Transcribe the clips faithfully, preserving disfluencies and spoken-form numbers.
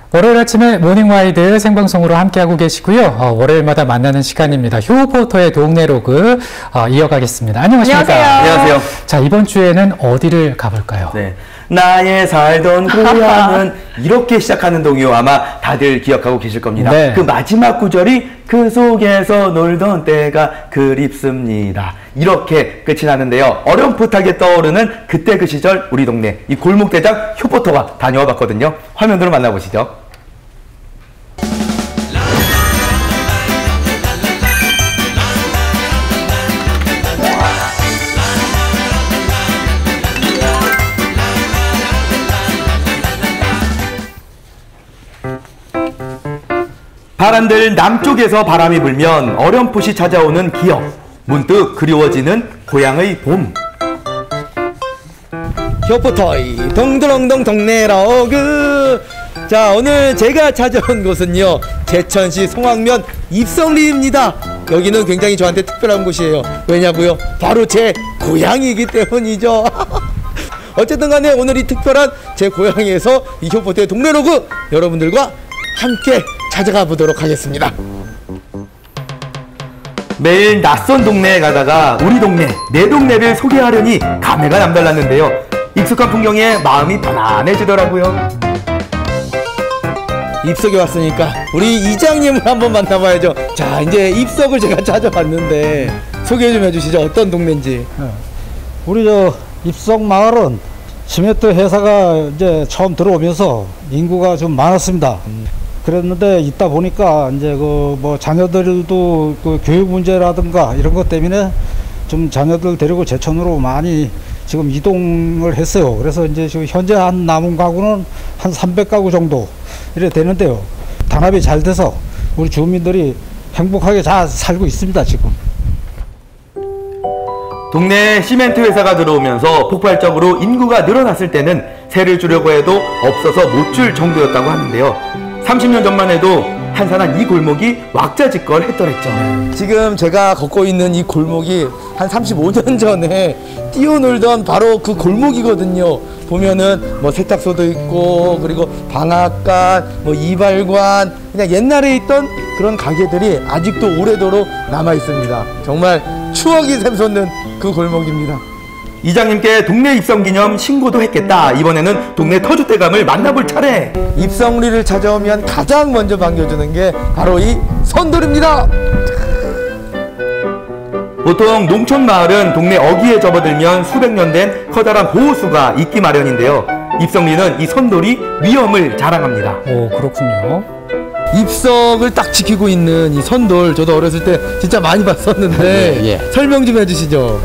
월요일 아침에 모닝와이드 생방송으로 함께하고 계시고요. 어, 월요일마다 만나는 시간입니다. 휴포터의 동네 로그 어, 이어가겠습니다. 안녕하십니까? 안녕하세요. 안녕하세요. 자, 이번 주에는 어디를 가볼까요? 네. 나의 살던 고향은 이렇게 시작하는 동요 아마 다들 기억하고 계실 겁니다. 네. 그 마지막 구절이 그 속에서 놀던 때가 그립습니다. 이렇게 끝이 나는데요. 어렴풋하게 떠오르는 그때 그 시절 우리 동네 이 골목대장 휴포터가 다녀와 봤거든요. 화면으로 만나보시죠. 바람들 남쪽에서 바람이 불면 어렴풋이 찾아오는 기억, 문득 그리워지는 고향의 봄. 휴포터의 동동동 동네 로그. 자, 오늘 제가 찾아온 곳은요, 제천시 송악면 입성리입니다. 여기는 굉장히 저한테 특별한 곳이에요. 왜냐고요? 바로 제 고향이기 때문이죠. 어쨌든 간에 오늘 이 특별한 제 고향에서 이 휴포터의 동네 로그 여러분들과 함께 찾아가 보도록 하겠습니다. 매일 낯선 동네에 가다가 우리 동네, 내 동네를 소개하려니 감회가 남달랐는데요. 익숙한 풍경에 마음이 편안해지더라고요. 입석에 왔으니까 우리 이장님을 한번 만나봐야죠. 자, 이제 입석을 제가 찾아봤는데 소개 좀 해주시죠. 어떤 동네인지. 우리 저 입석 마을은 시멘트 회사가 이제 처음 들어오면서 인구가 좀 많았습니다. 음. 그랬는데 있다 보니까 이제 그 뭐 자녀들도 그 교육 문제라든가 이런 것 때문에 좀 자녀들 데리고 제천으로 많이 지금 이동을 했어요. 그래서 이제 지금 현재 한 남은 가구는 한 삼백 가구 정도 이래 되는데요. 단합이 잘 돼서 우리 주민들이 행복하게 잘 살고 있습니다, 지금. 동네에 시멘트 회사가 들어오면서 폭발적으로 인구가 늘어났을 때는 세를 주려고 해도 없어서 못 줄 정도였다고 하는데요. 삼십 년 전만 해도 한산한 이 골목이 왁자지껄 했더랬죠. 지금 제가 걷고 있는 이 골목이 한 삼십오 년 전에 뛰어놀던 바로 그 골목이거든요. 보면은 뭐 세탁소도 있고, 그리고 방앗간, 뭐 이발관, 그냥 옛날에 있던 그런 가게들이 아직도 오래도록 남아 있습니다. 정말 추억이 샘솟는 그 골목입니다. 이장님께 동네 입성 기념 신고도 했겠다. 이번에는 동네 터줏대감을 만나볼 차례. 입성리를 찾아오면 가장 먼저 반겨주는 게 바로 이 선돌입니다. 보통 농촌 마을은 동네 어귀에 접어들면 수백 년 된 커다란 호수가 있기 마련인데요. 입성리는 이 선돌이 위엄을 자랑합니다. 오, 그렇군요. 입석을 딱 지키고 있는 이 선돌, 저도 어렸을 때 진짜 많이 봤었는데 예. 설명 좀 해주시죠.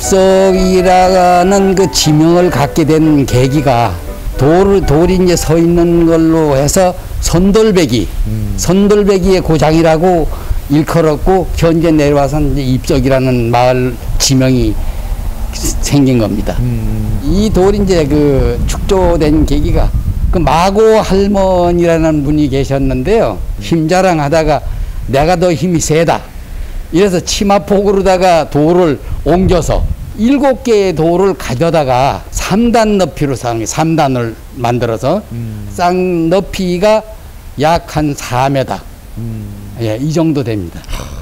입석이라는 그 지명을 갖게 된 계기가 돌, 돌이 이제 서 있는 걸로 해서 선돌배기, 음. 선돌배기의 고장이라고 일컬었고, 현재 내려와서 이제 입석이라는 마을 지명이 생긴 겁니다. 음. 이 돌이 이제 그 축조된 계기가 그 마고 할머니라는 분이 계셨는데요. 힘자랑하다가 내가 더 힘이 세다. 이래서 치마폭으로다가 돌을 옮겨서 일곱 개의 돌을 가져다가 삼 단 높이로 쌍, 삼 단을 만들어서 음. 쌍 높이가 약 한 사 미터. 음. 예, 이 정도 됩니다.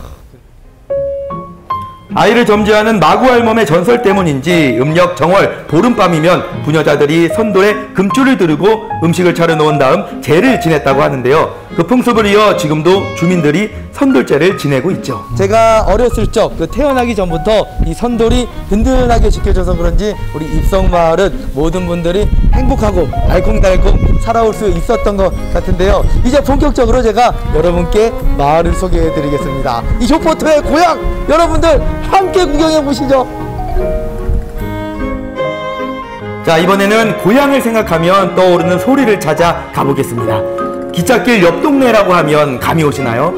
아이를 점지하는 마구할멈의 전설 때문인지 음력 정월 보름밤이면 부녀자들이 선돌에 금줄을 두르고 음식을 차려놓은 다음 제를 지냈다고 하는데요. 그 풍습을 이어 지금도 주민들이 선돌제를 지내고 있죠. 제가 어렸을 적 그 태어나기 전부터 이 선돌이 든든하게 지켜져서 그런지 우리 입성마을은 모든 분들이 행복하고 알콩달콩 살아올 수 있었던 것 같은데요. 이제 본격적으로 제가 여러분께 마을을 소개해 드리겠습니다. 이 휴포터의 고향, 여러분들 함께 구경해 보시죠. 자, 이번에는 고향을 생각하면 떠오르는 소리를 찾아 가보겠습니다. 기찻길 옆 동네라고 하면 감이 오시나요?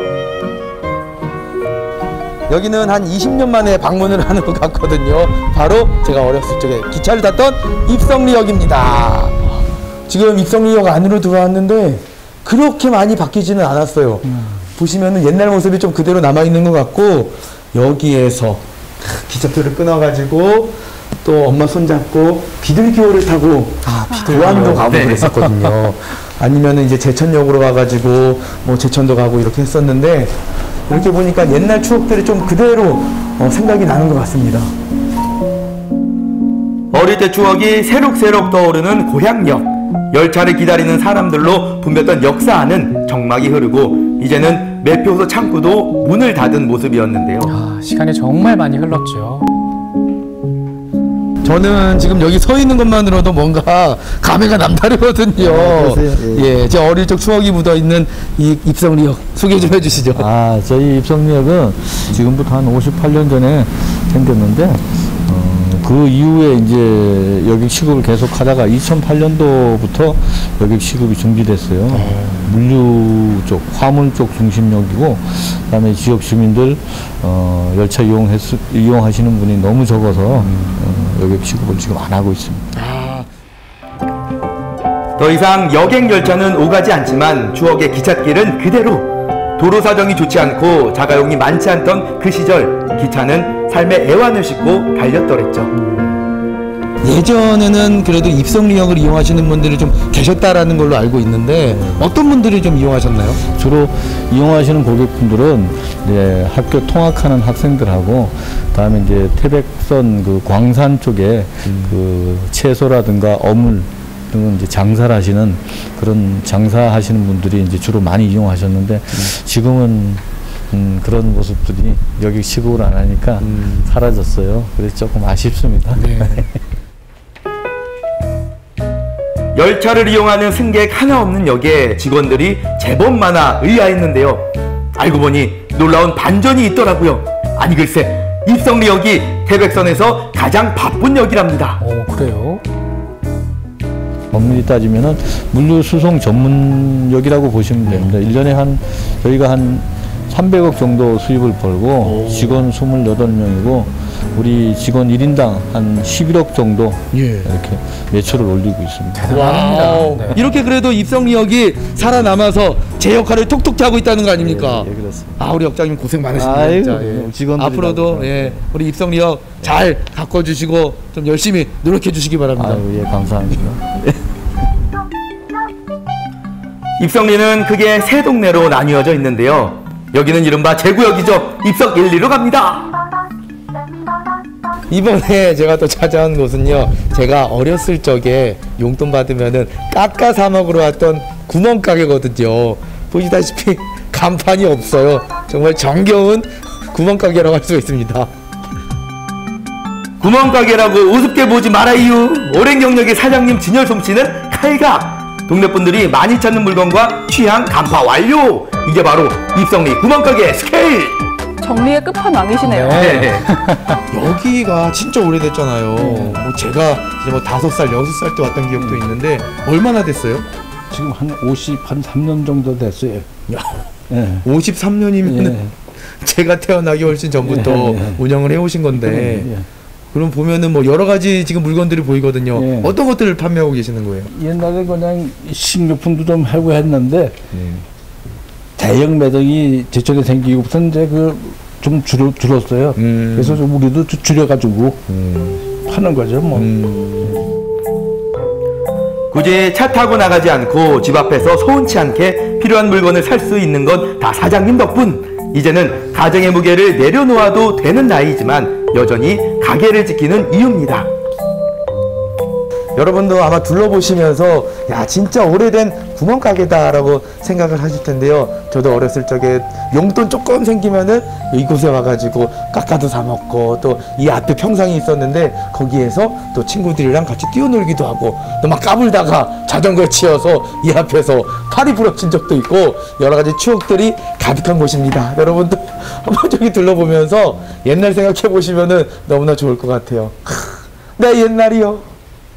여기는 한 이십 년 만에 방문을 하는 것 같거든요. 바로 제가 어렸을 적에 기차를 탔던 입성리역입니다. 지금 입성리역 안으로 들어왔는데 그렇게 많이 바뀌지는 않았어요. 음. 보시면은 옛날 모습이 좀 그대로 남아있는 것 같고, 여기에서 기차표를 끊어가지고 또 엄마 손잡고 비둘기호를 타고 아, 비둘기호. 고안도 가고 네. 그랬었거든요. 아니면 이제 제천역으로 가가지고 뭐 제천도 가고 이렇게 했었는데 이렇게 보니까 옛날 추억들이 좀 그대로 어, 생각이 나는 것 같습니다. 어릴 때 추억이 새록새록 떠오르는 고향역. 열차를 기다리는 사람들로 붐볐던 역사하는 정막이 흐르고 이제는 매표소 창구도 문을 닫은 모습이었는데요. 아, 시간이 정말 많이 흘렀죠. 저는 지금 여기 서 있는 것만으로도 뭔가 감회가 남다르거든요. 아, 예. 예, 제 어릴 적 추억이 묻어 있는 이 입성리역 소개 좀 해주시죠. 아, 저희 입성리역은 지금부터 한 오십팔 년 전에 생겼는데, 어, 그 이후에 이제 여객 시급을 계속 하다가 이천팔 년도부터 여객 시급이 중지됐어요. 음. 물류 쪽, 화물 쪽 중심역이고, 그 다음에 지역 주민들, 어, 열차 이용했, 이용하시는 분이 너무 적어서, 음. 어, 여객 시급을 지금 안 하고 있습니다. 아. 더 이상 여객 열차는 오가지 않지만 추억의 기찻길은 그대로. 도로 사정이 좋지 않고 자가용이 많지 않던 그 시절 기차는 삶의 애환을 싣고 달렸더랬죠. 예전에는 그래도 입성리역을 이용하시는 분들이 좀 계셨다라는 걸로 알고 있는데 어떤 분들이 좀 이용하셨나요? 주로 이용하시는 고객분들은 이제 학교 통학하는 학생들하고 그다음에 이제 태백선 그 광산 쪽에 음. 그 채소라든가 어물 등은 이제 장사를 하시는 그런 장사하시는 분들이 이제 주로 많이 이용하셨는데 음. 지금은 음, 그런 모습들이 여기 시급을 안 하니까 음. 사라졌어요. 그래서 조금 아쉽습니다. 네. 열차를 이용하는 승객 하나 없는 역에 직원들이 제법 많아 의아했는데요. 알고 보니 놀라운 반전이 있더라고요. 아니 글쎄 입성리역이 태백선에서 가장 바쁜 역이랍니다. 오, 그래요? 엄밀히 따지면은 물류 수송 전문역이라고 보시면 됩니다. 일 년에 한 저희가 한 삼백억 정도 수입을 벌고 오. 직원 이십팔 명이고 우리 직원 일 인당 한 십일억 정도 예. 이렇게 매출을 올리고 있습니다. 대단합니다. 네. 이렇게 그래도 입성리역이 살아남아서 제 역할을 톡톡히 하고 있다는 거 아닙니까? 예, 예, 그렇습니다. 아, 우리 역장님 고생 많으십니다. 아이고, 진짜. 예. 직원들이 앞으로도 예, 우리 입성리역 잘 가꿔주시고 좀 열심히 노력해 주시기 바랍니다. 아유, 예, 감사합니다. 입성리는 크게 세 동네로 나뉘어져 있는데요. 여기는 이른바 제구역이죠. 입석 일, 이로 갑니다. 이번에 제가 또 찾아온 곳은요, 제가 어렸을 적에 용돈 받으면은 깎아 사 먹으러 왔던 구멍가게거든요. 보시다시피 간판이 없어요. 정말 정겨운 구멍가게라고 할 수 있습니다. 구멍가게라고 우습게 보지 말아요. 오랜 경력의 사장님 진열 솜씨는 칼각. 동네 분들이 많이 찾는 물건과 취향 간파 완료. 이게 바로 입성리 구멍가게 스케일. 정리의 끝판왕이시네요. 네. 여기가 진짜 오래됐잖아요. 네. 뭐 제가 이제 뭐 다섯 살, 여섯 살 때 왔던 기억도 있는데 얼마나 됐어요? 지금 한 오십삼 년 정도 됐어요. 야, 예. 오십삼 년이면 예. 제가 태어나기 훨씬 전부터 예, 예. 운영을 해오신 건데 예. 그럼 보면은 뭐 여러 가지 지금 물건들이 보이거든요. 예. 어떤 것들을 판매하고 계시는 거예요? 옛날에 그냥 식료품도 좀 하고 했는데 예. 대형 매장이 제천에 생기고부터 이제 그 좀 줄어 줄었어요. 음. 그래서 좀 우리도 좀 줄여가지고 음. 파는 거죠, 뭐. 음. 굳이 차 타고 나가지 않고 집 앞에서 서운치 않게 필요한 물건을 살 수 있는 건 다 사장님 덕분. 이제는 가정의 무게를 내려놓아도 되는 나이지만 여전히 가게를 지키는 이유입니다. 여러분도 아마 둘러보시면서 야 진짜 오래된 구멍가게다라고 생각을 하실 텐데요. 저도 어렸을 적에 용돈 조금 생기면은 이곳에 와가지고 깎아도 사 먹고 또 이 앞에 평상이 있었는데 거기에서 또 친구들이랑 같이 뛰어놀기도 하고 또 막 까불다가 자전거에 치여서 이 앞에서 팔이 부러진 적도 있고 여러 가지 추억들이 가득한 곳입니다. 여러분도 한번 저기 둘러보면서 옛날 생각해 보시면은 너무나 좋을 것 같아요. 내 옛날이요.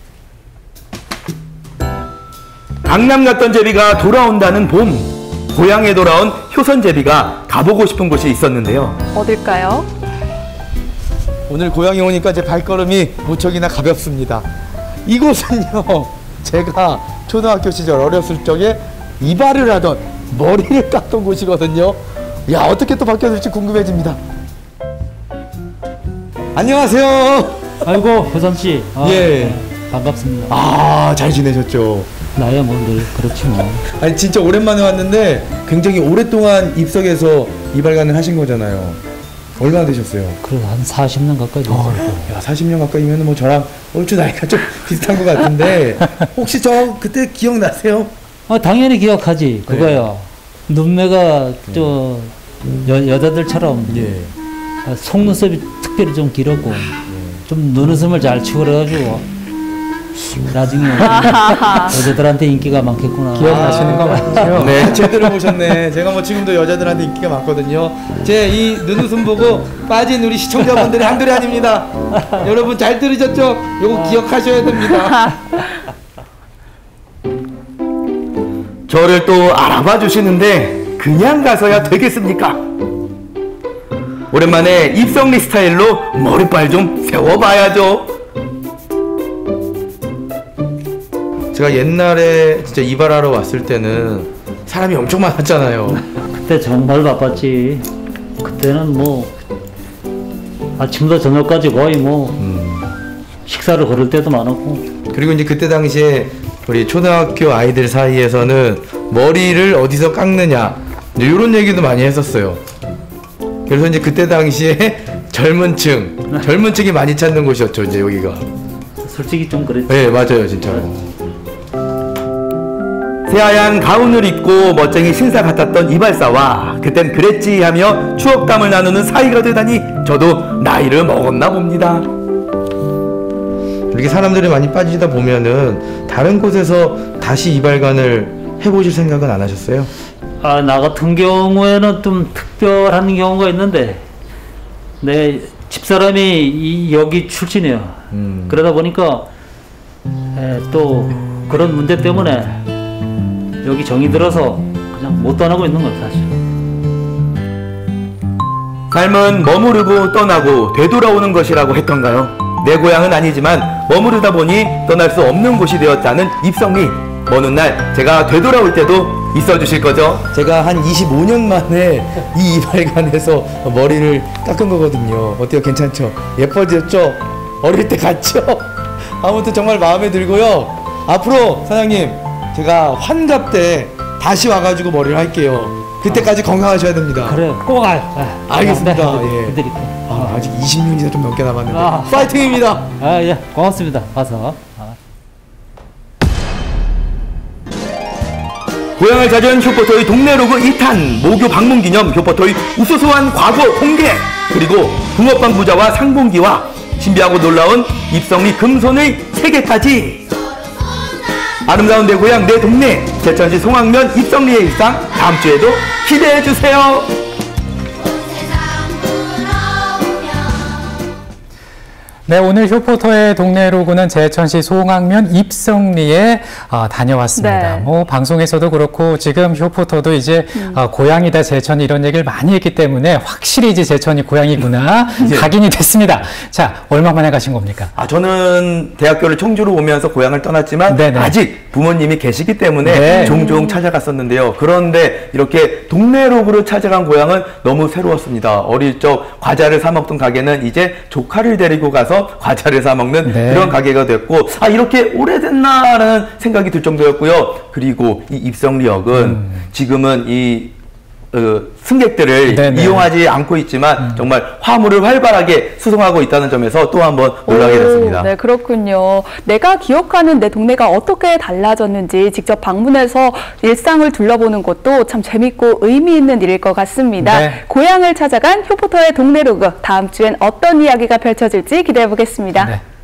강남 갔던 제비가 돌아온다는 봄. 고향에 돌아온 효선 제비가 가보고 싶은 곳이 있었는데요. 어딜까요? 오늘 고향에 오니까 제 발걸음이 무척이나 가볍습니다. 이곳은요, 제가 초등학교 시절 어렸을 적에 이발을 하던 머리를 깎던 곳이거든요. 야, 어떻게 또 바뀌어질지 궁금해집니다. 안녕하세요. 아이고, 효선 씨. 아, 예. 네, 반갑습니다. 아, 잘 지내셨죠? 나야 뭐 늘 그렇지 뭐. 아니 진짜 오랜만에 왔는데 굉장히 오랫동안 입석에서 이발관을 하신 거잖아요. 얼마나 되셨어요? 그래도 한 사십 년 가까이 됐어요. 어, 야, 사십 년 가까이면 뭐 저랑 얼추 나이가 좀 비슷한 것 같은데 혹시 저 그때 기억나세요? 아, 당연히 기억하지. 그거야. 네. 눈매가 저 여, 여자들처럼 예. 아, 속눈썹이 특별히 좀 길었고 예. 좀 눈웃음을 잘 치고 그래가지고 나중에 여자들한테 인기가 많겠구나. 기억나시는 거 맞죠? 네, 제대로 보셨네. 제가 뭐 지금도 여자들한테 인기가 많거든요. 제 이 눈웃음 보고 빠진 우리 시청자분들이 한둘이 아닙니다. 여러분 잘 들으셨죠? 요거 기억하셔야 됩니다. 저를 또 알아봐 주시는데 그냥 가서야 되겠습니까? 오랜만에 입성리 스타일로 머리빨 좀 세워봐야죠. 제가 옛날에 진짜 이발하러 왔을 때는 사람이 엄청 많았잖아요. 그때 정말 바빴지. 그때는 뭐 아침부터 저녁까지 거의 뭐 음. 식사를 거를 때도 많았고. 그리고 이제 그때 당시에 우리 초등학교 아이들 사이에서는 머리를 어디서 깎느냐 이런 얘기도 많이 했었어요. 그래서 이제 그때 당시에 젊은 층, 젊은 층이 많이 찾는 곳이었죠, 이제 여기가. 솔직히 좀 그랬죠. 네, 맞아요, 진짜로. 새하얀 가운을 입고 멋쟁이 신사 같았던 이발사와 그땐 그랬지 하며 추억담을 나누는 사이가 되다니 저도 나이를 먹었나 봅니다. 이렇게 사람들이 많이 빠지다 보면은 다른 곳에서 다시 이발관을 해보실 생각은 안 하셨어요? 아, 나 같은 경우에는 좀 특별한 경우가 있는데 내 집사람이 이 여기 출신이에요. 음. 그러다 보니까 에, 또 그런 문제 때문에 여기 정이 들어서 그냥 못 떠나고 있는 거예요, 사실. 삶은 머무르고 떠나고 되돌아오는 것이라고 했던가요? 내 고향은 아니지만 머무르다 보니 떠날 수 없는 곳이 되었다는 입성리. 먼 훗날 제가 되돌아올 때도 있어 주실 거죠? 제가 한 이십오 년 만에 이 이발관에서 머리를 깎은 거거든요. 어때요? 괜찮죠? 예뻐졌죠? 어릴 때 같죠? 아무튼 정말 마음에 들고요. 앞으로 사장님 제가 환갑 때 다시 와가지고 머리를 할게요. 그때까지 아, 건강하셔야 됩니다. 그래, 꼭 알. 아, 알겠습니다. 예. 해드릴게. 아, 아직 이십 년이나 좀 넘게 남았는데 아, 파이팅입니다. 아, 예, 고맙습니다. 봐서. 아. 고향을 찾은 효포토의 동네 로그 이 탄 모교 방문 기념 효포토의 우수수한 과거 공개 그리고 붕어빵 부자와 상봉기와 신비하고 놀라운 입성리 금손의 세계까지 아름다운 내 고향 내 동네 제천시 송악면 입성리의 일상 다음 주에도 기대해 주세요. 네, 오늘 효포터의 동네 로그는 제천시 송악면 입성리에 어, 다녀왔습니다. 네. 뭐 방송에서도 그렇고 지금 효포터도 이제 음. 어, 고향이다 제천이 이런 얘기를 많이 했기 때문에 확실히 이제 제천이 고향이구나 각인이 됐습니다. 자, 얼마 만에 가신 겁니까? 아, 저는 대학교를 청주로 오면서 고향을 떠났지만 네네. 아직 부모님이 계시기 때문에 네. 종종 찾아갔었는데요. 그런데 이렇게 동네 로그로 찾아간 고향은 너무 새로웠습니다. 어릴 적 과자를 사 먹던 가게는 이제 조카를 데리고 가서 과자를 사 먹는 네. 그런 가게가 됐고, 아, 이렇게 오래됐나라는 생각이 들 정도였고요. 그리고 이 입성리역은 음. 지금은 이 어, 승객들을 네네. 이용하지 않고 있지만 음. 정말 화물을 활발하게 수송하고 있다는 점에서 또 한번 놀라게 됐습니다. 네, 그렇군요. 내가 기억하는 내 동네가 어떻게 달라졌는지 직접 방문해서 일상을 둘러보는 것도 참 재밌고 의미 있는 일일 것 같습니다. 네. 고향을 찾아간 효포터의 동네 로그, 다음 주엔 어떤 이야기가 펼쳐질지 기대해 보겠습니다. 네.